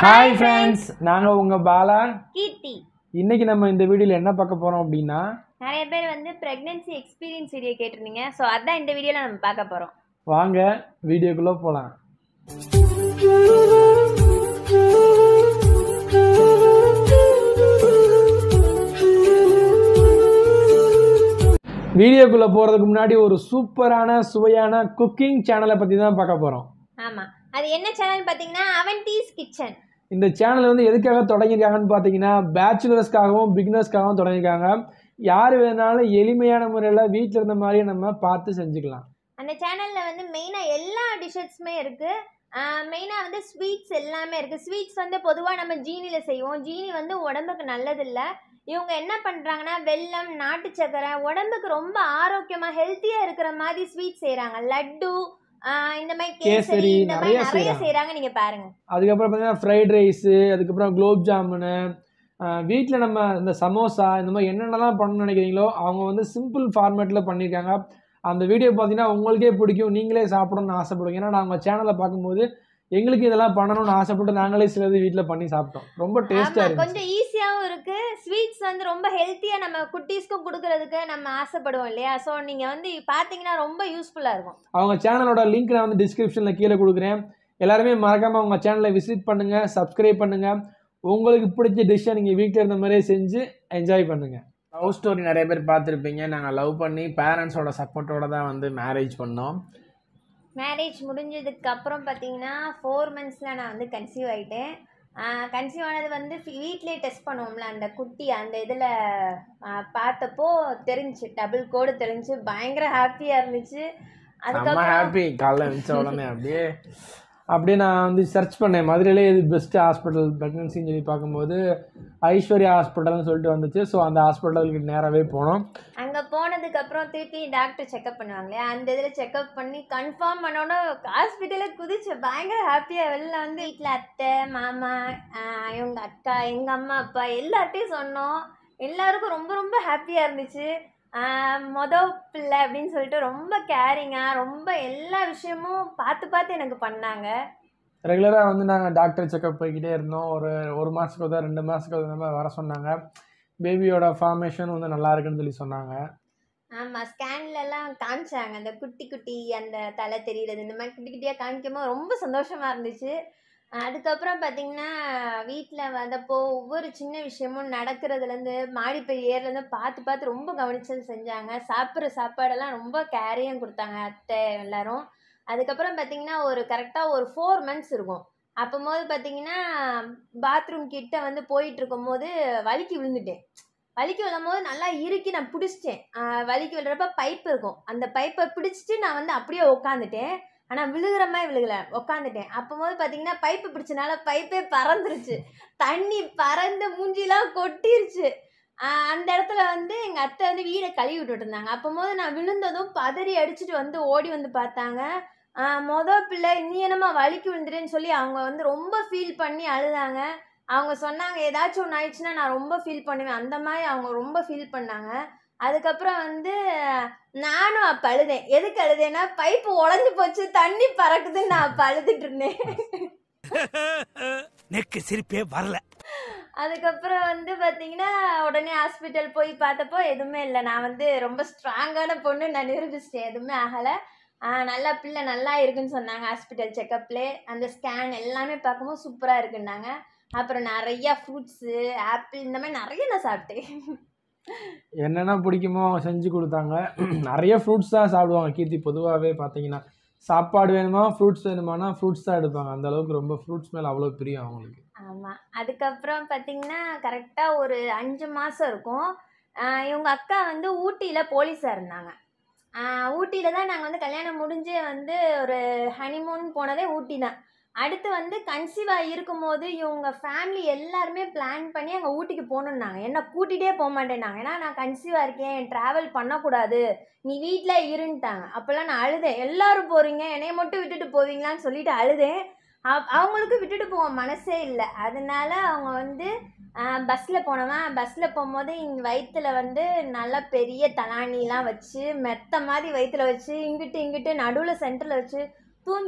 Hi friends, நாங்க உங்க பாலா கீர்த்தி. இன்னைக்கு நம்ம இந்த வீடியோல என்ன பார்க்க போறோம் அப்படினா நிறைய பேர் வந்து பிரெக்னன்சி எக்ஸ்பீரியன்ஸ் வீடியோ கேட்டிருந்தீங்க. சோ அதான் இந்த வீடியோல நம்ம பார்க்க போறோம். வாங்க வீடியோக்குள்ள போலாம். வீடியோக்குள்ள போறதுக்கு முன்னாடி ஒரு சூப்பரான சுவையான குக்கிங் சேனலை பத்தி தான் பார்க்க போறோம். ஆமா, அது என்ன சேனல் பாத்தீங்கன்னா அவந்திஸ் கிச்சன். இந்த சேனல் வந்து எதுக்காக தொடங்கியிருக்காங்கன்னு பார்த்தீங்கன்னா பேச்சுலர்ஸ்க்காகவும் பிகினர்ஸ்க்காகவும் தொடங்கியிருக்காங்க. யார் வேணாலும் எளிமையான முறையில் வீட்டில் இருந்த மாதிரியே நம்ம பார்த்து செஞ்சுக்கலாம். அந்த சேனலில் வந்து மெயினாக எல்லா டிஷ்ஷஸுமே இருக்குது. மெயினாக வந்து ஸ்வீட்ஸ் எல்லாமே இருக்குது. ஸ்வீட்ஸ் வந்து பொதுவாக நம்ம ஜீனியில் செய்வோம். ஜீனி வந்து உடம்புக்கு நல்லதில்லை. இவங்க என்ன பண்ணுறாங்கன்னா வெல்லம், நாட்டு சக்கரை, உடம்புக்கு ரொம்ப ஆரோக்கியமாக ஹெல்த்தியாக இருக்கிற மாதிரி ஸ்வீட் செய்கிறாங்க. லட்டு, இந்த மாதிரி கேசரி, இந்த மாதிரி நிறைய செய்கிறாங்க. நீங்கள் பாருங்கள். அதுக்கப்புறம் பார்த்தீங்கன்னா ஃப்ரைட் ரைஸு, அதுக்கப்புறம் குலோப் ஜாமுனு, வீட்டில் நம்ம இந்த சமோசா, இந்த மாதிரி என்னென்னலாம் பண்ணணும்னு நினைக்கிறீங்களோ அவங்க வந்து சிம்பிள் ஃபார்மேட்டில் பண்ணியிருக்காங்க. அந்த வீடியோ பார்த்தீங்கன்னா உங்களுக்கே பிடிக்கும், நீங்களே சாப்பிடணும்னு ஆசைப்படுவீங்க. ஏன்னா நாங்கள் சேனலை பார்க்கும்போது எங்களுக்கு இதெல்லாம் பண்ணணும்னு ஆசைப்பட்டு நாங்களே சிலது வீட்டில் பண்ணி சாப்பிட்டோம். ரொம்ப டேஸ்ட்டாக இருக்கும், கொஞ்சம் ஈஸியாகவும் இருக்குது. ஸ்வீட்ஸ் வந்து ரொம்ப ஹெல்த்தியாக நம்ம குட்டீஸ்க்கும் கொடுக்கறதுக்கு நம்ம ஆசைப்படுவோம் இல்லையா? ஸோ நீங்கள் வந்து பார்த்தீங்கன்னா ரொம்ப யூஸ்ஃபுல்லாக இருக்கும். அவங்க சேனலோட லிங்க் நான் வந்து டிஸ்கிரிப்ஷனில் கீழே கொடுக்குறேன். எல்லாருமே மறக்காமல் அவங்க சேனலை விசிட் பண்ணுங்கள், சப்ஸ்கிரைப் பண்ணுங்கள். உங்களுக்கு பிடிச்ச டிஷ்ஷை நீங்கள் வீட்டில் இருந்த மாதிரியே செஞ்சு என்ஜாய் பண்ணுங்கள். லவ் ஸ்டோரி நிறைய பேர் பார்த்துருப்பீங்க. நாங்கள் லவ் பண்ணி பேரண்ட்ஸோட சப்போர்ட்டோட தான் வந்து மேரேஜ் பண்ணோம். மேரேஜ் முடிஞ்சதுக்கு அப்புறம் பார்த்தீங்கன்னா 4 monthஸில் நான் வந்து கன்சீவ் ஆகிட்டேன். கன்சீவ் ஆனது வந்து வீட்டிலே டெஸ்ட் பண்ணுவோம்ல, அந்த குட்டி அந்த இதில் பார்த்தப்போ தெரிஞ்சிச்சு, டபுள் கோடு தெரிஞ்சு, பயங்கர ஹாப்பியாக இருந்துச்சு. அதுக்கப்புறம் ஹாப்பி காலைல வச்ச உடனே அப்படியே நான் வந்து சர்ச் பண்ணேன் மதுரையிலே இது பெஸ்ட்டு ஹாஸ்பிட்டல் ப்ரெக்னன்சின்னு சொல்லி பார்க்கும்போது ஐஸ்வர்யா ஹாஸ்பிட்டல்னு சொல்லிட்டு வந்துச்சு. ஸோ அந்த ஹாஸ்பிட்டலுக்கு நேராகவே போனோம். அங்கே போனதுக்கப்புறம் திருப்பி டாக்டர் செக்அப் பண்ணுவாங்களே, அந்த இதில் செக்அப் பண்ணி கன்ஃபார்ம் பண்ணோன்னா ஹாஸ்பிட்டலில் குதிச்சு பயங்கர ஹாப்பியாக வெளில வந்து வீட்டில் அத்தை, மாமா, இவங்க அக்கா, எங்கள் அம்மா, அப்பா எல்லார்ட்டையும் சொன்னோம். எல்லாருக்கும் ரொம்ப ரொம்ப ஹாப்பியாக இருந்துச்சு. மொதல் பிள்ளை அப்படின்னு சொல்லிட்டு ரொம்ப கேரிங்காக ரொம்ப எல்லா விஷயமும் பார்த்து பார்த்து எனக்கு பண்ணாங்க. ரெகுலராக வந்து நாங்கள் டாக்டர் செக்அப் போய்கிட்டே இருந்தோம். ஒரு மாதத்துக்கு தான் 2 மாதத்துக்கு அந்த மாதிரி வர சொன்னாங்க. பேபியோட ஃபார்மேஷன் வந்து நல்லா இருக்குன்னு சொல்லி சொன்னாங்க. ஆமாம், ஸ்கேன்லலாம் காமிச்சாங்க. அந்த குட்டி குட்டி அந்த தலை தெரிகிறது, இந்த மாதிரி குட்டி குட்டியாக காமிக்கும்போது ரொம்ப சந்தோஷமாக இருந்துச்சு. அதுக்கப்புறம் பார்த்திங்கன்னா வீட்டில் வந்தப்போ ஒவ்வொரு சின்ன விஷயமும் நடக்கிறதுலேருந்து மாடிப்பை ஏறுலேருந்து பார்த்து பார்த்து ரொம்ப கவனிச்சது செஞ்சாங்க. சாப்பிட்ற சாப்பாடெல்லாம் ரொம்ப கேரையும் கொடுத்தாங்க அத்தை எல்லோரும். அதுக்கப்புறம் பார்த்திங்கன்னா ஒரு கரெக்டாக ஒரு 4 months இருக்கும். அப்போது பார்த்திங்கன்னா பாத்ரூம் கிட்ட வந்து போயிட்டுருக்கும் போது வலிக்கு விழுந்துட்டேன். வலிக்கு விழும்போது நல்லா இறுக்கி நான் பிடிச்சிட்டேன். வலிக்கு விழுறப்ப பைப் இருக்கும், அந்த பைப்பை பிடிச்சிட்டு நான் வந்து அப்படியே உட்காந்துட்டேன். ஆனால் விழுகிற மாதிரி விழுகலை, உட்காந்துட்டேன். அப்போது பார்த்தீங்கன்னா பைப்பு பிடிச்சனால பைப்பே பறந்துருச்சு. தண்ணி பறந்து மூஞ்சிலாம் கொட்டிருச்சு. அந்த இடத்துல வந்து எங்கள் அத்தை வந்து வீடை கழுவி விட்டுட்டு இருந்தாங்க. அப்போது நான் விழுந்ததும் பதறி அடிச்சுட்டு வந்து ஓடி வந்து பார்த்தாங்க. மொதல் பிள்ளை நீ என்னம்மா வலிக்கு விழுந்துட்டேன்னு சொல்லி அவங்க வந்து ரொம்ப ஃபீல் பண்ணி அழுதாங்க. அவங்க சொன்னாங்க ஏதாச்சும் ஒன்று ஆயிடுச்சுன்னா நான் ரொம்ப ஃபீல் பண்ணுவேன், அந்த மாதிரி அவங்க ரொம்ப ஃபீல் பண்ணாங்க. அதுக்கப்புறம் வந்து நானும் அப்போ அழுதேன். எதுக்கு அழுதேன்னா பைப்பு உடஞ்சி போச்சு, தண்ணி பறக்குதுன்னு நான் அப்போ அழுதுட்டு இருந்தேன். நெக்கு சிரிப்பே வரல. அதுக்கப்புறம் வந்து பார்த்தீங்கன்னா உடனே ஹாஸ்பிட்டல் போய் பார்த்தப்போ எதுவுமே இல்லை. நான் வந்து ரொம்ப ஸ்ட்ராங்கான பொண்ணு, நான் நிரூபிச்சிட்டேன், எதுவுமே ஆகலை. நல்லா பிள்ளை நல்லா இருக்குன்னு சொன்னாங்க ஹாஸ்பிட்டல் செக்கப்லே. அந்த ஸ்கேன் எல்லாமே பார்க்கும்போது சூப்பராக இருக்குன்னாங்க. அப்புறம் நிறையா ஃப்ரூட்ஸு, ஆப்பிள், இந்த மாதிரி நிறைய நான் சாப்பிட்டேன். என்னென்ன பிடிக்குமோ செஞ்சு கொடுத்தாங்க. நிறைய ஃப்ரூட்ஸ் தான் சாப்பிடுவாங்க கீர்த்தி. பொதுவாகவே பார்த்தீங்கன்னா சாப்பாடு வேணுமா ஃப்ரூட்ஸ் வேணுமானா ஃப்ரூட்ஸ் தான் எடுப்பாங்க. அந்த அளவுக்கு ரொம்ப ஃப்ரூட்ஸ் மேலே அவ்வளோ பிரியம் அவங்களுக்கு. ஆமாம். அதுக்கப்புறம் பார்த்திங்கன்னா கரெக்டாக ஒரு 5 மாதம் இருக்கும். இவங்க அக்கா வந்து ஊட்டியில் போலீஸாக இருந்தாங்க. ஊட்டியில் தான் நாங்கள் வந்து கல்யாணம் முடிஞ்சே வந்து ஒரு ஹனிமூன் போனதே ஊட்டி தான். அடுத்து வந்து கன்சீவாக இருக்கும்போது இவங்க ஃபேமிலி எல்லாருமே பிளான் பண்ணி அங்கே ஊட்டிக்கு போகணுன்னாங்க. என்னை கூட்டிகிட்டே போக மாட்டேன்னாங்க. ஏன்னா நான் கன்சீவாக இருக்கேன், ட்ராவல் பண்ணக்கூடாது, நீ வீட்டில் இருந்துட்டாங்க. அப்போல்லாம் நான் அழுதேன். எல்லோரும் போகிறீங்க, என்னைய மட்டும் விட்டுட்டு போவீங்களான்னு சொல்லிட்டு அழுதேன். அவங்களுக்கு விட்டுட்டு போக மனசே இல்லை. அதனால அவங்க வந்து பஸ்ஸில் போனவன். பஸ்ஸில் போகும்போது இங்கே வயிற்றில் வந்து நல்லா பெரிய தலானிலாம் வச்சு மெத்த மாதிரி வயிற்றில் வச்சு இங்கிட்டு இங்கிட்டு நடுவில் சென்டரில் வச்சு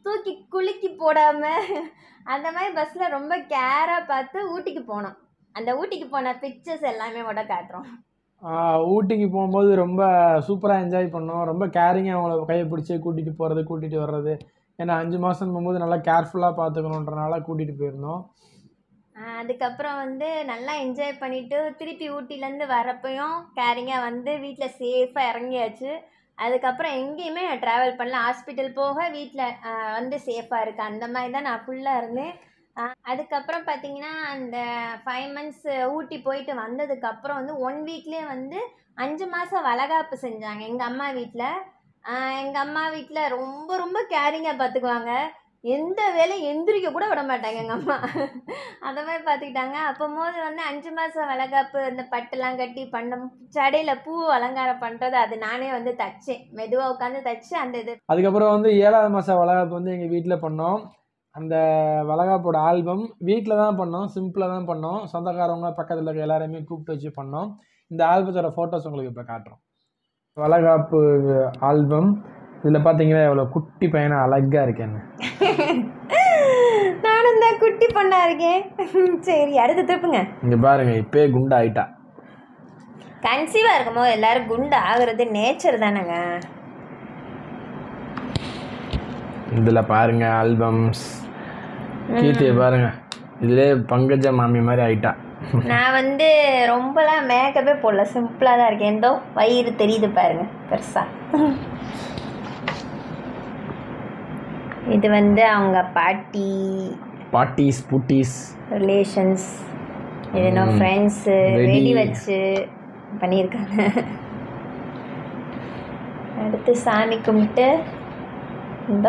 தூக்கி குலுக்கி போடாமல் அந்த மாதிரி பஸ்ஸில் ரொம்ப கேராக பார்த்து ஊட்டிக்கு போனோம். அந்த ஊட்டிக்கு போன பிக்சர்ஸ் எல்லாமே கூட காட்டுறோம். ஊட்டிக்கு போகும்போது ரொம்ப சூப்பராக என்ஜாய் பண்ணோம். ரொம்ப கேரிங்காக அவங்கள கையை பிடிச்சி கூட்டிகிட்டு போகிறது கூட்டிகிட்டு வர்றது. ஏன்னா 5 மாதம் போகும்போது நல்லா கேர்ஃபுல்லாக பார்த்துக்கணுன்றனால கூட்டிகிட்டு போயிருந்தோம். அதுக்கப்புறம் வந்து நல்லா என்ஜாய் பண்ணிவிட்டு திருப்பி ஊட்டிலேருந்து வரப்பையும் கேரிங்காக வந்து வீட்டில் சேஃபாக இறங்கியாச்சு. அதுக்கப்புறம் எங்கேயுமே நான் ட்ராவல் பண்ணல. ஹாஸ்பிட்டல் போக வீட்டில் வந்து சேஃபாக இருக்குது. அந்த மாதிரி தான் நான் ஃபுல்லாக இருந்தேன். அதுக்கப்புறம் பார்த்திங்கன்னா அந்த 5 மந்த்ஸ் ஊட்டி போயிட்டு வந்ததுக்கப்புறம் வந்து 1 வீக்லேயே வந்து 5 மாதம் வளகாப்பு செஞ்சாங்க எங்கள் அம்மா வீட்டில். எங்கள் அம்மா வீட்டில் ரொம்ப ரொம்ப கேரிங்காக பார்த்துக்குவாங்க. எந்த வேலையும் எந்திரிக்க கூட விட மாட்டாங்க எங்கள் அம்மா. அந்த மாதிரி பார்த்துக்கிட்டாங்க. அப்போது வந்து 5 மாதம் வளகாப்பு அந்த பட்டெல்லாம் கட்டி சடையில் பூ அலங்காரம் பண்ணுறது அது நானே வந்து தைச்சேன். மெதுவாக உட்காந்து தைச்சு அந்த இது. அதுக்கப்புறம் வந்து 7ஆவது மாதம் வளகாப்பு வந்து எங்கள் வீட்டில் பண்ணோம். அந்த வளகாப்போட ஆல்பம் வீட்டில் தான் பண்ணோம். சிம்பிளாக தான் பண்ணோம். சொந்தக்காரவங்க பக்கத்தில் இருக்க எல்லாருமே கூப்பிட்டு வச்சு பண்ணோம். இந்த ஆல்பத்தோட ஃபோட்டோஸ் உங்களுக்கு இப்போ காட்டுறோம். வளகாப்பு ஆல்பம் இதில் பார்த்தீங்கன்னா எவ்வளோ குட்டி பையனா அழகாக இருக்கேன்னு. நானும் தான் குட்டி பொண்ணா இருக்கேன். சரி அடுத்து திருப்புங்க. இங்கே பாருங்க இப்போயே குண்டு ஆயிட்டா. கன்சீவாக இருக்கும்போது எல்லாரும் குண்டு ஆகுறது நேச்சர் தானேங்க. இதில் பாருங்க ஆல்பம்ஸ். கீர்த்தியை பாருங்க இதிலே பங்கஜ மாமி மாதிரி ஆயிட்டா. நான் வந்து ரொம்பலாம் மேக்கப்பே போடல, சிம்பிளாக தான் இருக்கேன். எந்தோ வயிறு தெரியுது பாருங்க பெருசா. இது வந்து அவங்க பாட்டிஸ் பூட்டிஸ் ரிலேஷன்ஸ், இது ஃப்ரெண்ட்ஸு வெடி வச்சு பண்ணியிருக்காங்க. அடுத்து சாமி கும்பிட்டு இந்த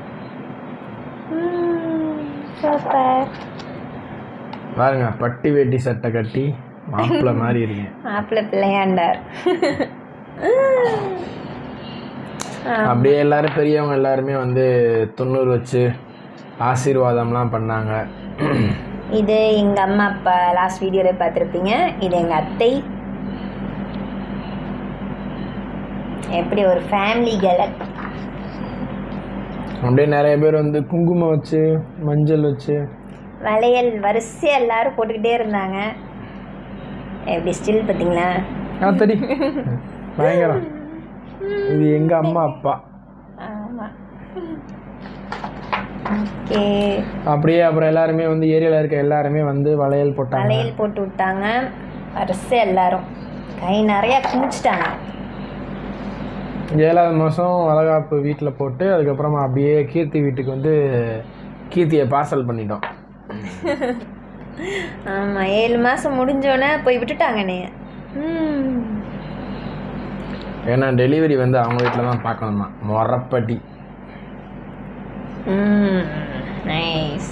பாருங்க பட்டி வேட்டி சட்டை கட்டி மாப்பிள்ளை மாதிரி இருக்கேன். மாப்பிள்ளை பிள்ளையாண்டார். அப்படியே எல்லாரும் பெரியவங்க எல்லாருமே வந்து 90 வச்சு ஆசீர்வாதம்லாம் பண்ணாங்க. இது எங்கள் அம்மா அப்பா லாஸ்ட் வீடியோவில் பார்த்துருப்பீங்க. இது எங்கள் அத்தை. எப்படி ஒரு ஃபேமிலி கேலட். அப்படியே நிறைய பேர் வந்து குங்குமம் வச்சு மஞ்சள் வச்சு வளையல் வரிசையாக எல்லாரும் போட்டுக்கிட்டே இருந்தாங்க. எப்படி ஸ்டில் பார்த்தீங்களா? சரி பயங்கரம். இது எங்கள் அம்மா அப்பா. ஆமாம். ஓகே. அப்படியே அப்புறம் எல்லாருமே வந்து ஏரியாவில் இருக்க எல்லாருமே வந்து வளையல் போட்டு விட்டாங்க. வரிசையாக எல்லாரும் கை நிறையா குமிச்சிட்டாங்க. 7ஆவது மாதம் வளகாப்பு வீட்டில் போட்டு அதுக்கப்புறமா அப்படியே கீர்த்தி வீட்டுக்கு வந்து கீர்த்தியை பார்சல் பண்ணிட்டோம். ஆமாம் 7 மாதம் முடிஞ்சோடனே போய் விட்டுட்டாங்கண்ணே. ஏன்னா டெலிவரி வந்து அவங்க வீட்டில் தான் பார்க்கணுமா மொரப்பட்டி. நைஸ்.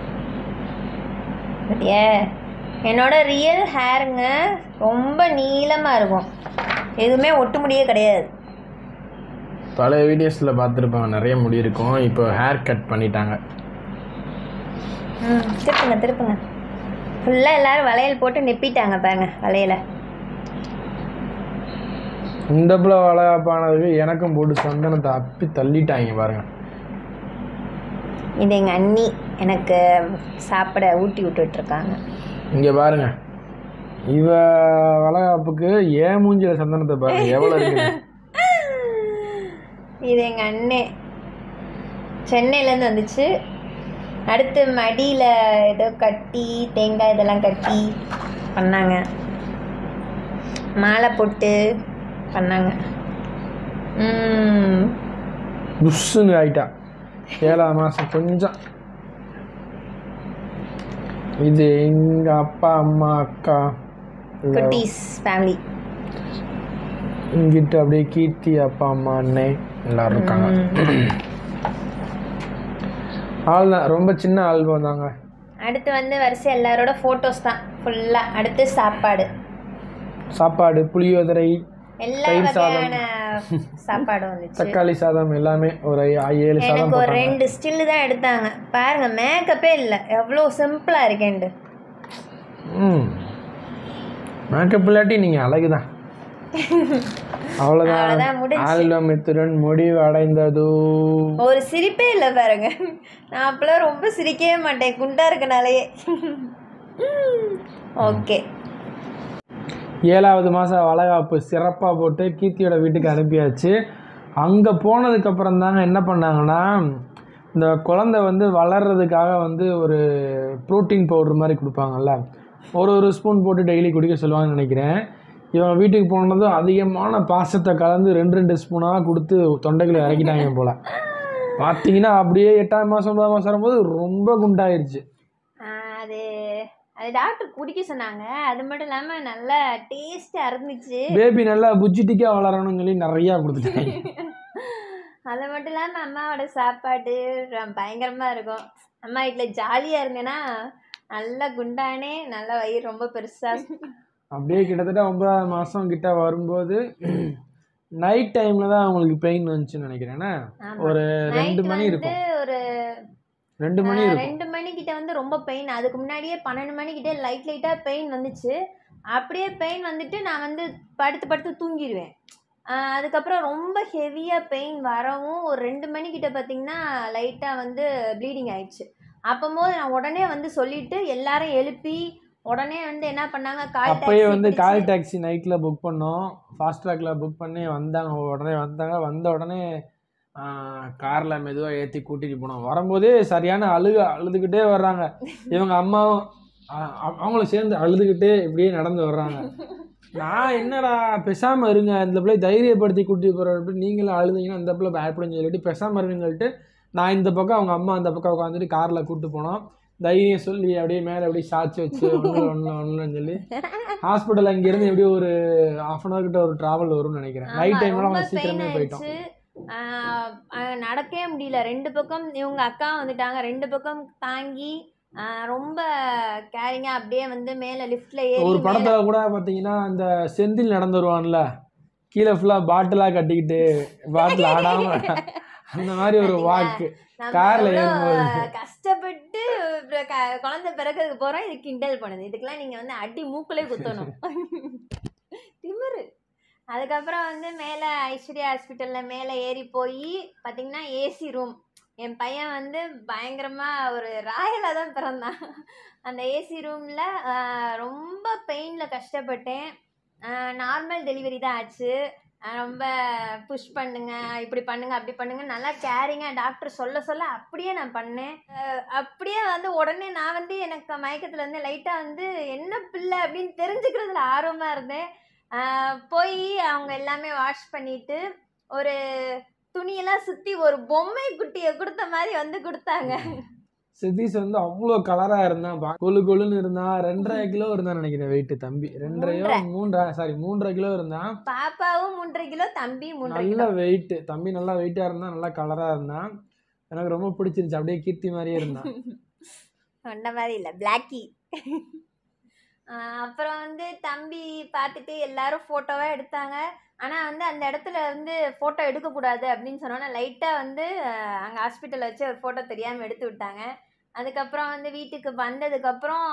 என்னோட ரியல் ஹேருங்க ரொம்ப நீளமாக இருக்கும். எதுவுமே ஒட்டு முடியே கிடையாது. பல வீடியோஸில் பார்த்துருப்பாங்க நிறைய முடி இருக்கும். இப்போ ஹேர் கட் பண்ணிட்டாங்க. திருப்புங்க. ஃபுல்லாக எல்லோரும் வளையல் போட்டு நெப்பிட்டாங்க பாருங்க வளையலை. இந்த பிள்ளை வளகாப்பானதுக்கு எனக்கும் போட்டு சந்தனத்தை அப்பி தள்ளிட்டாங்க பாருங்க. இது எங்கள் அண்ணி எனக்கு சாப்பிட ஊட்டி விட்டுட்ருக்காங்க. இங்கே பாருங்க இவ வளகாப்புக்கு ஏன் மூஞ்சில சந்தனத்தை பாருங்க எவ்வளோ இருக்குது. இது எங்கள் அண்ணே சென்னையிலேருந்து வந்துச்சு. அடுத்து மடியில் ஏதோ கட்டி தேங்காய் இதெல்லாம் கட்டி பண்ணாங்க. மாலை போட்டு பண்ணாங்க. புஷ்ஷுன்னு ஆயிட்டா 7ஆவது மாதம் கொஞ்சம். இது எங்கள் அப்பா அம்மா அக்கா குட்டீஸ் ஃபேமிலி. இங்கிட்ட அப்படியே கீர்த்தி அப்பா அம்மா அண்ணன் எல்லாரும் இருக்காங்க. ஆள் தான் ரொம்ப சின்ன ஆல்பம் தாங்க. அடுத்து வந்து வரிசை எல்லாரோட ஃபோட்டோஸ் தான் ஃபுல்லாக. அடுத்து சாப்பாடு புளியோதரை எல்லா வகையான சாப்பாடும் வந்துச்சு. தக்காளி சாதம் எல்லாமே ஒரு 7 சாதம். எனக்கு ஒரு 2 ஸ்டில் தான் எடுத்தாங்க பாருங்க. மேக்கப்பே இல்லை, எவ்வளோ சிம்பிளாக இருக்கேன்டு. மேக்கப் இல்லாட்டி நீங்கள் அழகு தான். அவ்வளோதான் ஆல்பம் இத்துடன் முடிவு அடைந்தது. ஒரு சிரிப்பே இல்லை பாருங்க. நான் அப்பெல்லாம் ரொம்ப சிரிக்கவே மாட்டேன் குண்டா இருக்கனாலேயே. ஓகே, 7வது மாதம் வளைகாப்பு சிறப்பாக போட்டு கீர்த்தியோட வீட்டுக்கு அனுப்பியாச்சு. அங்கே போனதுக்கப்புறம் தாங்க என்ன பண்ணாங்கன்னா, இந்த குழந்தை வந்து வளர்கிறதுக்காக வந்து ஒரு ப்ரோட்டீன் பவுடர் மாதிரி கொடுப்பாங்கல்ல, ஒரு ஸ்பூன் போட்டு டெய்லி குடிக்க சொல்லுவாங்கன்னு நினைக்கிறேன். இவங்க வீட்டுக்கு போனதும் அதிகமான பாசத்தை கலந்து 2 ஸ்பூனாக கொடுத்து தொண்டைகளை இறக்கிட்டாங்க போல். பார்த்தீங்கன்னா அப்படியே 8ஆம் மாதம் 9ஆம் மாதம் வரும்போது ரொம்ப குண்டாயிருச்சு. அது அது டாக்டர் குடிக்க சொன்னாங்க. அது மட்டும் இல்லாமல் நல்லா டேஸ்ட்டாக இருந்துச்சு. பேபி நல்லா புஜ்ஜிட்டிக்காக வளரணும்னு சொல்லி நிறையா கொடுத்துட்டாங்க. அது மட்டும் இல்லாமல் அம்மாவோட சாப்பாடு பயங்கரமாக இருக்கும். அம்மா வீட்டில் ஜாலியாக இருந்தேன்னா நல்லா குண்டானே, நல்லா வயிறு ரொம்ப பெருசாக. அப்படியே கிட்டத்தட்ட 9ஆம் மாதம் கிட்ட வரும்போது நைட் டைமில் தான் அவங்களுக்கு பெயின் வந்துச்சுன்னு நினைக்கிறேன்னா, ஒரு 2 மணி இருக்கும். ஒரு 2 மணிக்கிட்ட வந்து ரொம்ப பெயின். அதுக்கு முன்னாடியே 12 மணிக்கிட்ட லைட்டாக பெயின் வந்துச்சு. அப்படியே பெயின் வந்துட்டு நான் வந்து படுத்து தூங்கிடுவேன். அதுக்கப்புறம் ரொம்ப ஹெவியாக பெயின் வரவும் ஒரு 2 மணிக்கிட்ட பார்த்திங்கன்னா லைட்டாக வந்து ப்ளீடிங் ஆயிடுச்சு. அப்போது நான் உடனே வந்து சொல்லிவிட்டு எல்லாரும் எழுப்பி உடனே வந்து என்ன பண்ணாங்க, அப்போயே வந்து கால் டாக்ஸி நைட்டில் புக் பண்ணோம். ஃபாஸ்ட் ட்ராக்கில் புக் பண்ணி வந்தாங்க. வந்த உடனே காரில் மெதுவாக ஏற்றி கூட்டிகிட்டு போனோம். வரும்போதே சரியான அழுதுகிட்டே வர்றாங்க. இவங்க அம்மாவும் அவங்களும் சேர்ந்து அழுதுகிட்டே இப்படியே நடந்து வர்றாங்க. நான் என்னடா பேசாமல் இருங்க, இந்த பிள்ளை தைரியப்படுத்தி கூட்டிகிட்டு போகிற, நீங்களும் அழுதிங்கன்னா இந்த பிள்ளை பயப்படுன்னு சொல்லிட்டு பேசாமல் இருங்கன்னு சொல்லிட்டு நான் இந்த பக்கம் அவங்க அம்மா அந்த பக்கம் உட்காந்துட்டு காரில் கூப்பிட்டு போனோம். தைரியம் சொல்லி அப்படியே மேலே அப்படியே சாய்ச்சி வச்சு ஒன்றுன்னு சொல்லி ஹாஸ்பிட்டல் அங்கேருந்து எப்படியும் ஒரு 1/2 hour கிட்ட ஒரு ட்ராவல் வரும்னு நினைக்கிறேன். நைட் டைம்ல நம்ம சீக்கிரமே போயிட்டோம். நடக்கவே முடியல. 2 பக்கம் இவங்க அக்கா வந்துட்டாங்க. 2 பக்கம் தாங்கி ரொம்ப கேரிங்காக அப்படியே வந்து மேலே லிஃப்டில் ஏறி. ஒரு படத்தில் கூட பார்த்தீங்கன்னா அந்த செந்தில் நடந்து வருவான்ல, கீழே ஃபுல்லாக பாட்டிலாக கட்டிக்கிட்டு பாட்டில் ஆடாமல் அந்த மாதிரி ஒரு வாக்கு கார்ல ஏறும்போது கஷ்டப்பட்டு குழந்தை பிறக்கிறதுக்கு போகிறோம். இது கிண்டல் பண்ணுது. இதுக்கெல்லாம் நீங்கள் வந்து அடி மூக்கிலே குத்தணும். திமிரு. அதுக்கப்புறம் வந்து மேலே ஐஸ்வர்யா ஹாஸ்பிட்டலில் மேலே ஏறி போய் பார்த்தீங்கன்னா ஏசி ரூம். என் பையன் வந்து பயங்கரமாக ஒரு ராயலாக தான் பிறந்தான். அந்த ஏசி ரூமில் ரொம்ப பெயினில் கஷ்டப்பட்டேன். நார்மல் டெலிவரி தான் ஆச்சு. ரொம்ப புஷ் பண்ணுங்க, இப்படி பண்ணுங்க, அப்படி பண்ணுங்க, நல்லா கேரிங்காக டாக்டர் சொல்ல அப்படியே நான் பண்ணேன். அப்படியே வந்து உடனே நான் வந்து எனக்கு மயக்கத்தில் வந்து லைட்டாக வந்து என்ன பிள்ளை அப்படின்னு தெரிஞ்சுக்கிறதுல ஆர்வமாக இருந்தேன். போய் அவங்க எல்லாமே வாஷ் பண்ணிட்டு ஒரு துணியெல்லாம் சுற்றி ஒரு பொம்மை குட்டியை கொடுத்த மாதிரி வந்து கொடுத்தாங்க. சித்தீஷ் வந்து அவ்வளோ கலராக இருந்தான், கொழுன்னு இருந்தான். 2.5 கிலோ இருந்தான்னு நினைக்கிறேன் வெயிட். தம்பி 3.5 கிலோ இருந்தான். பாப்பாவும் 3.5 கிலோ, தம்பி 3.5 நல்ல வெயிட். தம்பி நல்லா வெயிட்டாக இருந்தான், நல்லா கலராக இருந்தான். எனக்கு ரொம்ப பிடிச்சிருந்துச்சு. அப்படியே கீர்த்தி மாதிரியே இருந்தான். அந்த மாதிரி இல்லை, பிளாக்கி. அப்புறம் வந்து தம்பி பார்த்துட்டு எல்லாரும் ஃபோட்டோவாக எடுத்தாங்க. ஆனால் வந்து அந்த இடத்துல வந்து ஃபோட்டோ எடுக்கக்கூடாது அப்படின்னு சொன்னோன்னா லைட்டாக வந்து அங்கே ஹாஸ்பிட்டலில் வச்சு ஒரு ஃபோட்டோ தெரியாமல் எடுத்து விட்டாங்க. அதுக்கப்புறம் வந்து வீட்டுக்கு வந்ததுக்கப்புறம்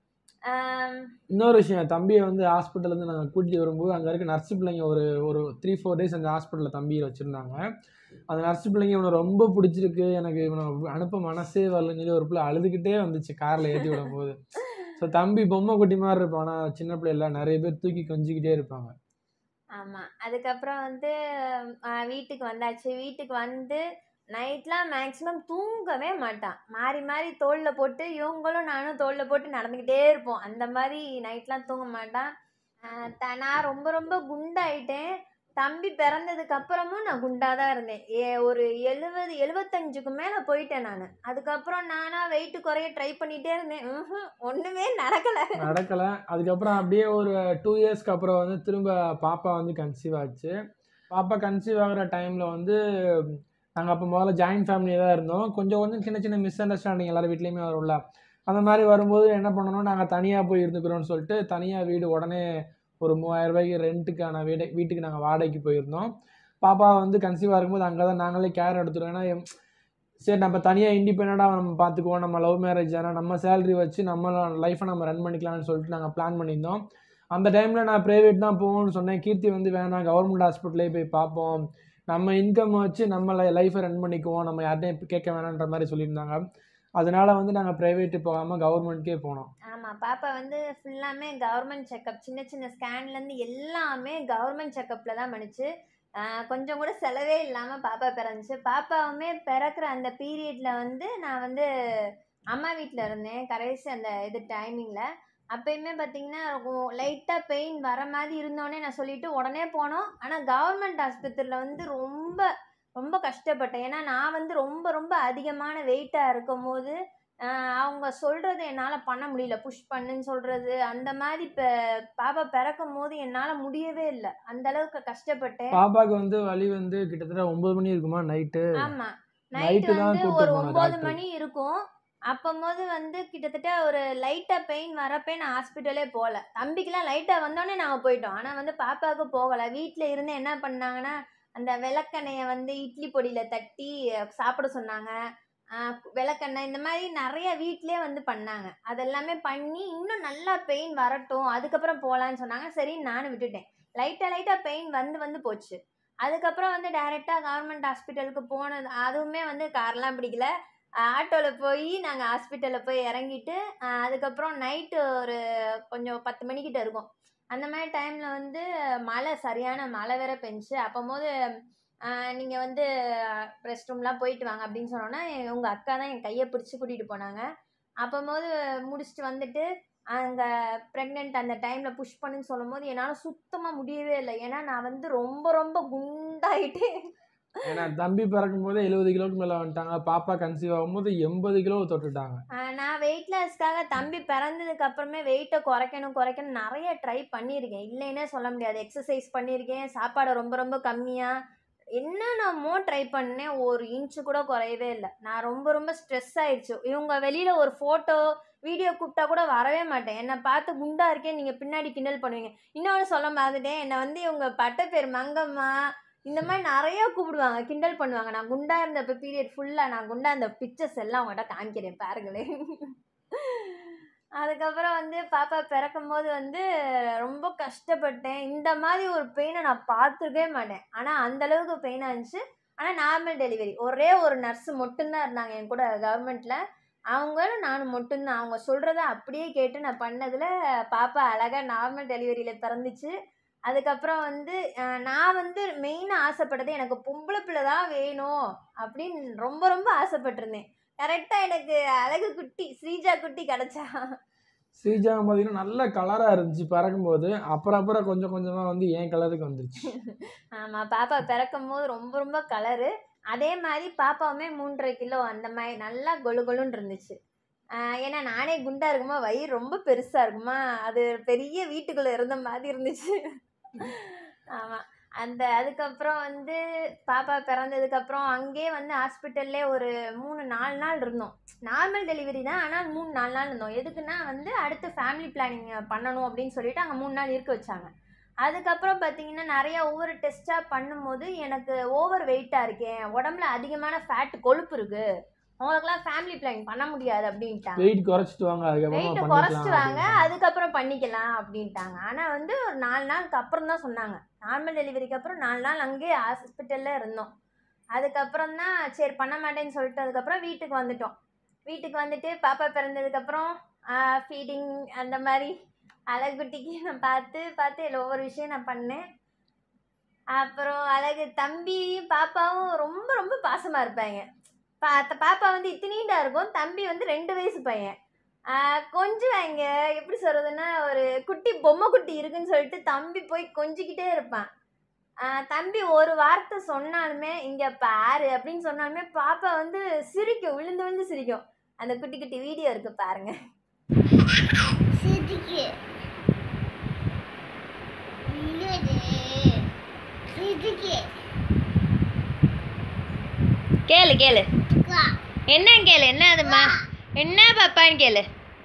இன்னொரு விஷயம், தம்பியை வந்து ஹாஸ்பிட்டல்லேருந்து நாங்கள் கூட்டிகிட்டு வரும்போது அங்கே இருக்க நர்ஸு பிள்ளைங்க ஒரு 3-4 days அந்த ஹாஸ்பிட்டலில் தம்பியை வச்சுருந்தாங்க. அந்த நர்ஸு பிள்ளைங்க இவனை ரொம்ப பிடிச்சிருக்கு, எனக்கு இவனை அனுப்ப மனசே வரலன்னு சொல்லி ஒரு பிள்ளை அழுதுகிட்டே வந்துச்சு காரில் ஏற்றி விடும்போது. ஸோ தம்பி பொம்மை குட்டி மாதிரி இருப்பான், ஆனால் சின்ன பிள்ளைல நிறைய பேர் தூக்கி கொஞ்சிக்கிட்டே இருப்பாங்க. ஆமாம். அதுக்கப்புறம் வந்து வீட்டுக்கு வந்தாச்சு. வீட்டுக்கு வந்து நைட்லாம் மேக்ஸிமம் தூங்கவே மாட்டான். மாறி மாறி தோளில் போட்டு இவங்களும் நானும் தோளில் போட்டு நடந்துக்கிட்டே இருப்போம். அந்த மாதிரி நைட்லாம் தூங்க மாட்டான். நான் ரொம்ப ரொம்ப குண்டாயிட்டேன். தம்பி பிறந்ததுக்கு அப்புறமும் நான் குண்டாக தான் இருந்தேன். ஒரு 70-75க்கு மேலே போயிட்டேன் நான். அதுக்கப்புறம் நானாக வெயிட்டு குறைய ட்ரை பண்ணிகிட்டே இருந்தேன். ஒன்றுமே நடக்கலை. அதுக்கப்புறம் அப்படியே ஒரு 2 yearsக்கு அப்புறம் வந்து திரும்ப பாப்பா வந்து கன்சீவ் ஆச்சு. பாப்பா கன்சீவ் ஆகிற டைமில் வந்து நாங்கள் அப்போ முதல்ல ஜாயின்ட் ஃபேமிலியாக தான் இருந்தோம். கொஞ்சம் சின்ன சின்ன மிஸ் அண்டர்ஸ்டாண்டிங் எல்லாரும் வீட்லேயுமே வரும்ல. அந்த மாதிரி வரும்போது என்ன பண்ணணும், நாங்கள் தனியாக போய் இருந்துக்கிறோன்னு சொல்லிட்டு தனியாக வீடு உடனே ஒரு 3000 ரூபாய்க்கு ரெண்ட்டுக்கான வீட்டுக்கு நாங்கள் வாடகைக்கு போயிருந்தோம். பாப்பா வந்து கன்சீவாக இருக்கும்போது அங்கே தான் நாங்களே கேர் எடுத்துருவோம். ஏன்னா சரி நம்ம தனியாக இண்டிபெண்டாக நம்ம பார்த்துக்குவோம், நம்ம லவ் மேரேஜ் ஆனால் நம்ம சேலரி வச்சு நம்ம லைஃப்பை நம்ம ரன் பண்ணிக்கலாம்னு சொல்லிட்டு நாங்கள் பிளான் பண்ணியிருந்தோம். அந்த டைமில் நான் ப்ரைவேட் தான் போகணும்னு சொன்னேன். கீர்த்தி வந்து வேணாம், கவர்மெண்ட் ஹாஸ்பிட்டலே போய் பார்ப்போம், நம்ம இன்கம் வச்சு நம்ம லைஃப்பை ரன் பண்ணிக்குவோம், நம்ம யார்ட்டையும் கேட்க வேணான்ற மாதிரி சொல்லியிருந்தாங்க. அதனால வந்து நாங்கள் ப்ரைவேட்டு போகாமல் கவர்மெண்ட்கே போனோம். ஆமாம், பாப்பா வந்து ஃபுல்லாமே கவர்மெண்ட் செக்கப், சின்ன சின்ன ஸ்கேன்லேருந்து எல்லாமே கவர்மெண்ட் செக்கப்பில் தான் பண்ணிச்சு. கொஞ்சம் கூட செலவே இல்லாமல் பாப்பா பிறந்துச்சு. பாப்பாவுமே பிறக்கிற அந்த பீரியடில் வந்து நான் வந்து அம்மா வீட்டில் இருந்தேன் கடைசி அந்த இது டைமிங்கில். அப்பயுமே பார்த்தீங்கன்னா லைட்டாக பெயின் வர மாதிரி இருந்தோடனே நான் சொல்லிவிட்டு உடனே போனோம். ஆனால் கவர்மெண்ட் ஆஸ்பத்திரியில் வந்து ரொம்ப ரொம்ப கஷ்டப்பட்டேன். ஏன்னா நான் வந்து ரொம்ப ரொம்ப அதிகமான வெயிட்டாக இருக்கும் போது அவங்க சொல்கிறது என்னால் பண்ண முடியல. புஷ் பண்ணுன்னு சொல்கிறது அந்த மாதிரி பாப்பா பிறக்கும் போது என்னால் முடியவே இல்லை. அந்த அளவுக்கு கஷ்டப்பட்டேன். பாப்பாவுக்கு வந்து வலி வந்து கிட்டத்தட்ட 9 மணி இருக்குமா நைட்டு? ஆமாம், நைட்டு வந்து ஒரு 9 மணி இருக்கும். அப்போது வந்து கிட்டத்தட்ட ஒரு லைட்டாக பெயின் வரப்பே நான் ஹாஸ்பிட்டலே போகல. தம்பிக்கெலாம் லைட்டாக வந்தோடனே நாங்கள் போயிட்டோம். ஆனால் வந்து பாப்பாவுக்கு போகலை. வீட்டில் இருந்து என்ன பண்ணாங்கன்னா அந்த விளக்கெண்ணெயை வந்து இட்லி பொடியில் தட்டி சாப்பிட சொன்னாங்க. விளக்கெண்ணெய் இந்த மாதிரி நிறைய வீட்டிலே வந்து பண்ணாங்க. அதெல்லாமே பண்ணி இன்னும் நல்லா பெயின் வரட்டும் அதுக்கப்புறம் போகலான்னு சொன்னாங்க. சரின்னு நானும் விட்டுட்டேன். லைட்டாக பெயின் வந்து போச்சு. அதுக்கப்புறம் வந்து டைரெக்டாக கவர்மெண்ட் ஹாஸ்பிட்டலுக்கு போனது. அதுவுமே வந்து கார்லாம் பிடிக்கல, ஆட்டோவில் போய் நாங்கள் ஹாஸ்பிட்டலில் போய் இறங்கிட்டு அதுக்கப்புறம் நைட்டு ஒரு கொஞ்சம் 10 மணிக்கிட்ட இருக்கும். அந்த மாதிரி டைமில் வந்து மழை, சரியான மழை வேற பெஞ்சிச்சு. அப்போது நீங்கள் வந்து ரெஸ்ட் ரூம்லாம் போயிட்டு வாங்க அப்படின்னு சொன்னோன்னா உங்கள் அக்கா தான் என் கையை பிடிச்சி கூட்டிகிட்டு போனாங்க. அப்போது முடிச்சுட்டு வந்துட்டு அங்கே ப்ரெக்னென்ட் அந்த டைமில் புஷ் பண்ணுன்னு சொல்லும்போது என்னால் சுத்தமாக முடியவே இல்லை. ஏன்னா நான் வந்து ரொம்ப ரொம்ப குண்டாயிட்டு. ஏன்னா தம்பி பிறக்கும் போதே 70 கிலோக்கு மேலே வந்துட்டாங்க. பாப்பா கன்சீவ் ஆகும்போது 80 கிலோ தொட்டுட்டாங்க. நான் வெயிட் லாஸ்க்காக தம்பி பிறந்ததுக்கு அப்புறமே வெயிட்டை குறைக்கணும் நிறைய ட்ரை பண்ணியிருக்கேன், இல்லைன்னே சொல்ல முடியாது. எக்ஸசைஸ் பண்ணியிருக்கேன், சாப்பாடை ரொம்ப ரொம்ப கம்மியாக என்னென்னமோ ட்ரை பண்ணேன். ஒரு இன்ச்சு கூட குறையவே இல்லை. நான் ரொம்ப ரொம்ப ஸ்ட்ரெஸ் ஆயிடுச்சு. இவங்க வெளியில் ஒரு ஃபோட்டோ வீடியோ கூப்பிட்டா கூட வரவே மாட்டேன். என்னை பார்த்து குண்டா இருக்கேன் நீங்கள் பின்னாடி கிண்டல் பண்ணுவீங்க. இன்னொன்று சொல்ல மறந்துட்டேன், என்னை வந்து இவங்க பட்ட பேர் மங்கம்மா இந்த மாதிரி நிறையா கூப்பிடுவாங்க, கிண்டல் பண்ணுவாங்க. நான் குண்டா இருந்த இப்போ பீரியட் ஃபுல்லாக நான் குண்டா இந்த பிக்சர்ஸ் எல்லாம் அவங்கள்ட்ட காமிக்கிறேன் பாருங்களேன். அதுக்கப்புறம் வந்து பாப்பா பிறக்கும் போது வந்து ரொம்ப கஷ்டப்பட்டேன். இந்த மாதிரி ஒரு பெயினை நான் பார்த்துருக்கவே மாட்டேன். ஆனால் அந்தளவுக்கு பெயினாக இருந்துச்சு. ஆனால் நார்மல் டெலிவரி. ஒரே ஒரு நர்ஸு மட்டும்தான் இருந்தாங்க என் கூட கவர்மெண்ட்டில். அவங்களும் நானும் மட்டும்தான். அவங்க சொல்கிறத அப்படியே கேட்டு நான் பண்ணதில் பாப்பா அழகாக நார்மல் டெலிவரியில் பிறந்துச்சு. அதுக்கப்புறம் வந்து நான் வந்து மெயினாக ஆசைப்பட்டது எனக்கு பொம்பளை பிள்ளை தான் வேணும் அப்படின்னு ரொம்ப ரொம்ப ஆசைப்பட்டிருந்தேன். கரெக்டாக எனக்கு அழகு குட்டி ஸ்ரீஜா குட்டி கிடச்சா. ஸ்ரீஜா பார்த்தீங்கன்னா நல்ல கலராக இருந்துச்சு பிறக்கும்போது. அப்புறம் கொஞ்சம் கொஞ்சமாக வந்து என் கலருக்கு வந்துருச்சு. ஆமாம், பாப்பா பிறக்கும் போது ரொம்ப ரொம்ப கலரு. அதே மாதிரி பாப்பாவுமே 3.5 கிலோ அந்த மாதிரி நல்லா கொழு கொழுன்னு இருந்துச்சு. ஏன்னா நானே குண்டாக இருக்குமா, வயிறு ரொம்ப பெருசாக இருக்குமா, அது பெரிய வீட்டுக்குள்ளே இருந்த மாதிரி இருந்துச்சு. ஆமாம், அதுக்கப்புறம் வந்து பாப்பா பிறந்ததுக்கப்புறம் அங்கேயே வந்து ஹாஸ்பிட்டல்லே ஒரு 3-4 நாள் இருந்தோம். நார்மல் டெலிவரி தான், ஆனால் 3-4 நாள் இருந்தோம். எதுக்குன்னா வந்து அடுத்து ஃபேமிலி பிளானிங் பண்ணணும் அப்படின்னு சொல்லிட்டு அங்கே 3 நாள் இருக்க வச்சாங்க. அதுக்கப்புறம் பார்த்தீங்கன்னா நிறையா ஒவ்வொரு டெஸ்ட்டாக பண்ணும்போது எனக்கு ஓவர் வெயிட்டாக இருக்கேன், உடம்புல அதிகமான ஃபேட் கொழுப்பு இருக்குது, உங்களுக்குலாம் ஃபேமிலி பிளானிங் பண்ண முடியாது அப்படின்ட்டாங்க. வெயிட் குறைச்சிட்டு வாங்க, வெயிட்டை குறைச்சிட்டு வாங்க அதுக்கப்புறம் பண்ணிக்கலாம் அப்படின்ட்டாங்க. ஆனால் வந்து ஒரு 4 நாளுக்கு அப்புறம் தான் சொன்னாங்க. நார்மல் டெலிவரிக்கு அப்புறம் 4 நாள் அங்கேயே ஹாஸ்பிட்டலில் இருந்தோம். அதுக்கப்புறம் தான் சரி பண்ண மாட்டேன்னு சொல்லிட்டு அதுக்கப்புறம் வீட்டுக்கு வந்துட்டோம். வீட்டுக்கு வந்துட்டு பாப்பா பிறந்ததுக்கப்புறம் ஃபீடிங் அந்த மாதிரி அழகுட்டிக்கு நான் பார்த்து இல்லை ஒவ்வொரு விஷயம் நான் பண்ணேன். அப்புறம் அழகு தம்பியும் பாப்பாவும் ரொம்ப ரொம்ப பாசமாக இருப்பாங்க. பாப்பா வந்து இத்தினீண்டா இருக்கும், தம்பி வந்து 2 வயசு பையன். கொஞ்சம் இங்க எப்படி சொல்கிறதுன்னா ஒரு குட்டி பொம்மை குட்டி இருக்குன்னு சொல்லிட்டு தம்பி போய் கொஞ்சிக்கிட்டே இருப்பான். தம்பி ஒரு வார்த்தை சொன்னாலுமே இங்கே பாரு அப்படின்னு சொன்னாலுமே பாப்பா வந்து சிரிக்கும், விழுந்து விழுந்து சிரிக்கும். அந்த குட்டி குட்டி வீடியோ இருக்கு பாருங்க. கேளு கேளு என்ன கேளு, என்ன அதுமா, என்ன பாப்பான்னு கேளு.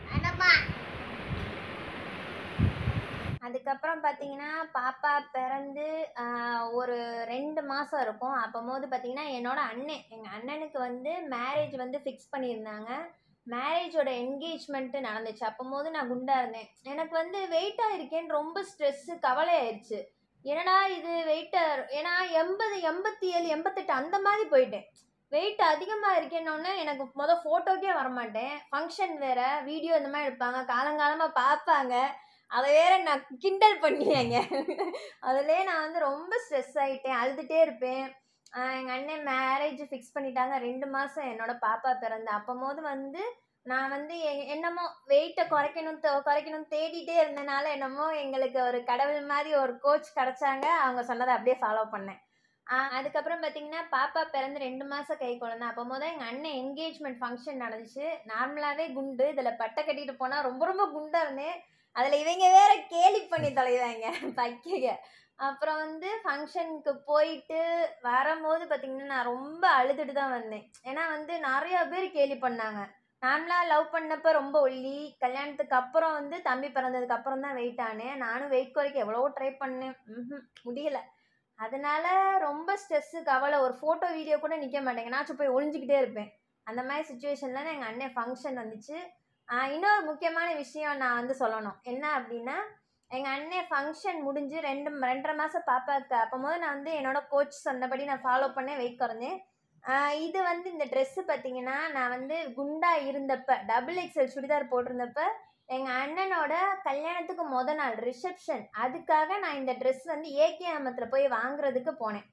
அதுக்கப்புறம் பார்த்தீங்கன்னா பாப்பா பிறந்து ஒரு 2 மாதம் இருக்கும். அப்போது பார்த்தீங்கன்னா எங்கள் அண்ணனுக்கு வந்து மேரேஜ் வந்து ஃபிக்ஸ் பண்ணியிருந்தாங்க. மேரேஜோட என்கேஜ்மெண்ட் நடந்துச்சு. அப்போது நான் குண்டா இருந்தேன். எனக்கு வந்து வெயிட்டா இருக்கேன்னு ரொம்ப ஸ்ட்ரெஸ் கவலை ஆயிடுச்சு. என்னடா இது வெயிட், ஏன்னா 80 87 88 அந்த மாதிரி போயிட்டேன். வெயிட் அதிகமா இருக்கேன்னொன்னே எனக்கு ஃபோட்டோக்கே வரமாட்டேன். ஃபங்க்ஷன் வேற, வீடியோ இந்த மாதிரி எடுப்பாங்க, காலங்காலமா பார்ப்பாங்க, அதை வேற நான் கிண்டல் பண்ணுவேங்க. அதுலேயே நான் வந்து ரொம்ப ஸ்ட்ரெஸ் ஆகிட்டேன், அழுதுகிட்டே இருப்பேன். எங்கள் அண்ணன் மேரேஜ் ஃபிக்ஸ் பண்ணிட்டாங்க. 2 மாதம் என்னோட பாப்பா பிறந்த அப்போது வந்து நான் வந்து என்னமோ வெயிட்டை குறைக்கணும் தேடிட்டே இருந்தனால என்னமோ எங்களுக்கு ஒரு கடவுள் மாதிரி ஒரு கோச் கிடைச்சாங்க. அவங்க சொன்னதை அப்படியே ஃபாலோ பண்ணேன். அதுக்கப்புறம் பார்த்தீங்கன்னா பாப்பா பிறந்து 2 மாதம் கை குழந்தை. அப்போது எங்கள் அண்ணன் என்கேஜ்மெண்ட் ஃபங்க்ஷன் நடந்துச்சு. நார்மலாகவே குண்டு, இதில் பட்டை கட்டிட்டு போனால் ரொம்ப ரொம்ப குண்டாக இருந்தேன். அதில் இவங்க வேற கேலி பண்ணி தொலைவாங்க பைக்கைய. அப்புறம் வந்து ஃபங்க்ஷனுக்கு போயிட்டு வரும்போது பார்த்தீங்கன்னா நான் ரொம்ப அழுதுட்டு தான் வந்தேன். ஏன்னா வந்து நிறையா பேர் கேலி பண்ணாங்க. நார்மலாக லவ் பண்ணப்போ ரொம்ப ஒல்லி, கல்யாணத்துக்கு அப்புறம் வந்து தம்பி பிறந்ததுக்கு அப்புறம் தான் வெயிட் ஆனேன். நானும் வெயிட் குறைக்க எவ்வளவோ ட்ரை பண்ணேன், முடியல. அதனால ரொம்ப ஸ்ட்ரெஸ்ஸு கவலை. ஒரு ஃபோட்டோ வீடியோ கூட நிற்க மாட்டேங்க, நாச்சும் போய் ஒழிஞ்சிக்கிட்டே இருப்பேன். அந்த மாதிரி சுச்சுவேஷனில் தான் எங்கள் அண்ணன் ஃபங்க்ஷன் வந்துச்சு. இன்னொரு முக்கியமான விஷயம் நான் வந்து சொல்லணும். என்ன அப்படின்னா, எங்கள் அண்ணன் ஃபங்க்ஷன் முடிஞ்சு 2.5 மாதம் பாப்பாவுக்கு அப்போது நான் வந்து என்னோட கோச் சொன்னபடி நான் ஃபாலோ பண்ணேன், வெயிட் குறைஞ்சேன். இது வந்து இந்த ட்ரெஸ்ஸு பார்த்தீங்கன்னா, நான் வந்து குண்டா இருந்தப்போ XXL சுடிதார் போட்டிருந்தப்ப எங்கள் அண்ணனோட கல்யாணத்துக்கு நாள் ரிசப்ஷன், அதுக்காக நான் இந்த ட்ரெஸ் வந்து ஏகேஎம்த்தில் போய் வாங்குறதுக்கு போனேன்.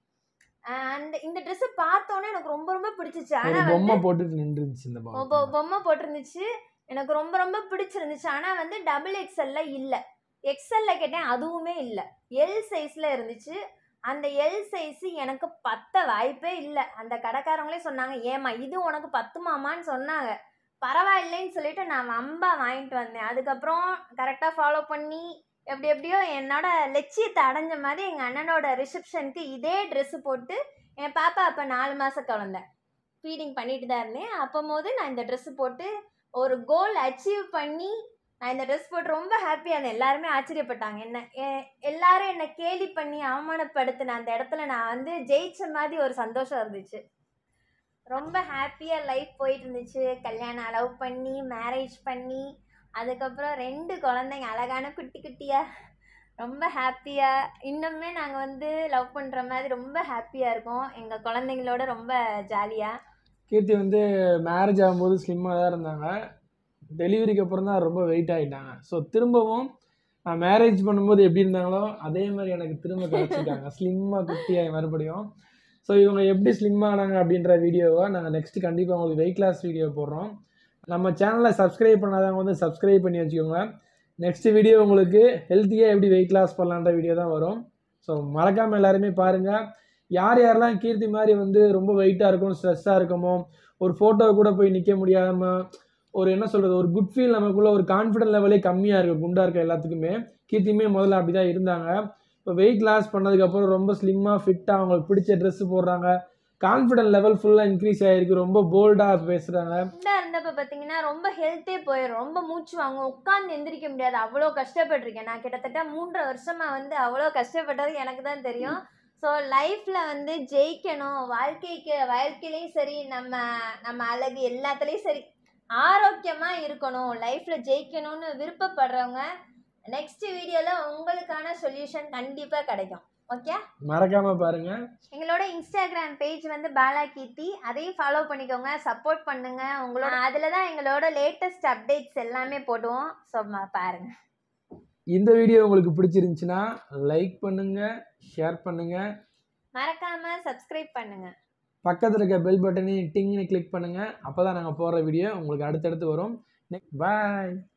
இந்த ட்ரெஸ்ஸை பார்த்தோன்னே எனக்கு ரொம்ப ரொம்ப பிடிச்சிச்சு. ஆனால் பொம்மை போட்டு நின்றுச்சு, இந்த பொம்மை போட்டிருந்துச்சு, எனக்கு ரொம்ப ரொம்ப பிடிச்சிருந்துச்சு. ஆனால் வந்து XXL இல்லை, XL கேட்டேன், அதுவுமே இல்லை, எல் சைஸில் இருந்துச்சு. அந்த எல் சைஸு எனக்கு பத்த வாய்ப்பே இல்லை. அந்த கடைக்காரங்களே சொன்னாங்க, ஏம்மா இது உனக்கு பத்துமாமான்னு சொன்னாங்க. பரவாயில்லைன்னு சொல்லிட்டு நான் வம்பா வாங்கிட்டு வந்தேன். அதுக்கப்புறம் கரெக்டாக ஃபாலோ பண்ணி எப்படியோ என்னோட லட்சியத்தை அடைஞ்ச மாதிரி எங்கள் அண்ணனோட ரிசப்ஷனுக்கு இதே ட்ரெஸ்ஸு போட்டு, என் பாப்பா அப்போ 4 மாதம் குழந்தை, ஃபீடிங் பண்ணிட்டு தான் இருந்தேன். அப்போது நான் இந்த ட்ரெஸ்ஸு போட்டு ஒரு கோல் அச்சீவ் பண்ணி நான் இந்த ட்ரெஸ் போட்டு ரொம்ப ஹாப்பியாக இருந்தேன். எல்லாருமே ஆச்சரியப்பட்டாங்க. எல்லாரும் என்னை கேலி பண்ணி அவமானப்படுத்தின அந்த இடத்துல நான் வந்து ஜெயிச்ச மாதிரி ஒரு சந்தோஷம் இருந்துச்சு. ரொம்ப ஹாப்பியாக லைஃப் போயிட்டு இருந்துச்சு. கல்யாணம் லவ் பண்ணி மேரேஜ் பண்ணி அதுக்கப்புறம் 2 குழந்தைங்க அழகான குட்டி குட்டியாக ரொம்ப ஹாப்பியாக இன்னுமே நாங்கள் வந்து லவ் பண்ணுற மாதிரி ரொம்ப ஹாப்பியாக இருக்கோம். எங்கள் குழந்தைங்களோட ரொம்ப ஜாலியாக. கீர்த்தி வந்து மேரேஜ் ஆகும்போது ஸ்லிம்மாக தான் இருந்தாங்க. டெலிவரிக்கு அப்புறம் தான் ரொம்ப வெயிட் ஆகிட்டாங்க. ஸோ திரும்பவும் நான் மேரேஜ் பண்ணும்போது எப்படி இருந்தாங்களோ அதே மாதிரி எனக்கு திரும்ப கிடச்சிட்டாங்க, ஸ்லிம்மாக குட்டியாக மறுபடியும். ஸோ இவங்க எப்படி ஸ்லிம் ஆனாங்க அப்படின்ற வீடியோவை நாங்கள் நெக்ஸ்ட்டு கண்டிப்பாக உங்களுக்கு வெயிட் லாஸ் வீடியோ போடுறோம். நம்ம சேனலை சப்ஸ்கிரைப் பண்ணாதவங்க வந்து சப்ஸ்கிரைப் பண்ணி வச்சுக்கோங்க. நெக்ஸ்ட்டு வீடியோ உங்களுக்கு ஹெல்த்தியாக எப்படி வெயிட் லாஸ் பண்ணலான்ற வீடியோ தான் வரும். ஸோ மறக்காமல் எல்லாருமே பாருங்கள். யாரெல்லாம் கீர்த்தி மாதிரி வந்து ரொம்ப வெயிட்டாக இருக்கும், ஸ்ட்ரெஸ்ஸாக இருக்குமோ, ஒரு ஃபோட்டோ கூட போய் நிற்க முடியாமல், ஒரு என்ன சொல்கிறது, ஒரு குட் ஃபீல் நமக்குள்ளே, ஒரு கான்ஃபிடென்ட் லெவலே கம்மியாக இருக்குது குண்டாக இருக்க எல்லாத்துக்குமே. கீர்த்தியுமே முதல்ல அப்படி தான் இருந்தாங்க. இப்போ வெயிட் லாஸ் பண்ணதுக்கப்புறம் ரொம்ப ஸ்லிம்மாக ஃபிட்டாக அவங்களுக்கு பிடிச்ச ட்ரெஸ்ஸு போடுறாங்க. கான்ஃபிடென்ட் லெவல் ஃபுல்லாக இன்க்ரீஸ் ஆகிருக்கு, ரொம்ப போல்டாக பேசுகிறாங்க. குண்டாக இருந்தப்போ பார்த்தீங்கன்னா ரொம்ப ஹெல்த்தே போயிடும், ரொம்ப மூச்சு வாங்க, உட்காந்து எந்திரிக்க முடியாது, அவ்வளோ கஷ்டப்பட்டிருக்கேன். நான் கிட்டத்தட்ட 3 வருஷமாக வந்து அவ்வளோ கஷ்டப்பட்டது எனக்கு தான் தெரியும். ஸோ லைஃப்பில் வந்து ஜெயிக்கணும், வாழ்க்கையிலையும் சரி, நம்ம அழகு எல்லாத்துலேயும் சரி, ஆரோக்கியமாக இருக்கணும், லைஃப்பில் ஜெயிக்கணும்னு விருப்பப்படுறவங்க நெக்ஸ்ட் வீடியோவில் உங்களுக்கான சொல்யூஷன் கண்டிப்பாக கிடைக்கும். ஓகே, மறக்காம பாருங்க. எங்களோட இன்ஸ்டாகிராம் பேஜ் வந்து பாலா கீர்த்தி, அதையும் ஃபாலோ பண்ணிக்கோங்க, சப்போர்ட் பண்ணுங்க. உங்களோட அதில் தான் எங்களோட லேட்டஸ்ட் அப்டேட்ஸ் எல்லாமே போடுவோம். ஸோ பாருங்க. இந்த வீடியோ உங்களுக்கு பிடிச்சிருந்துச்சுன்னா லைக் பண்ணுங்க, ஷேர் பண்ணுங்க, மறக்காம சப்ஸ்கிரைப் பண்ணுங்க, பக்கத்தில் இருக்க பெல் பட்டனையும் டிங்னு கிளிக் பண்ணுங்க. அப்போ தான் நாங்கள் போடுற வீடியோ உங்களுக்கு அடுத்தடுத்து வரும். பாய்.